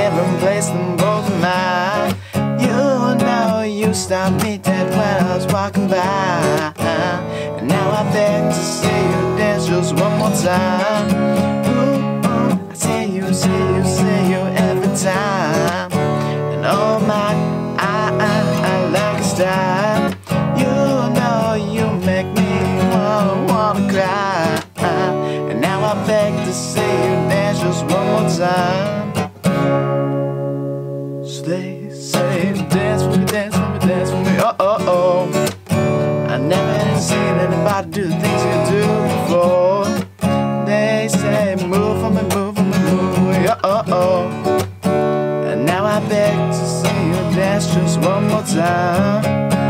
and place them both in mine. You know you stopped me dead when I was walking by, and now I beg to see you dance just one more time. Ooh, I see you, see you, see you every time. And oh my, I like your style. You know you make me wanna cry, and now I beg to see you dance just one more time. So they say, dance for me, dance for me, dance for me, oh oh oh. I never had seen anybody do the things you do before. They say, move for me, move for me, move for me, oh oh oh. And now I beg to see you dance just one more time.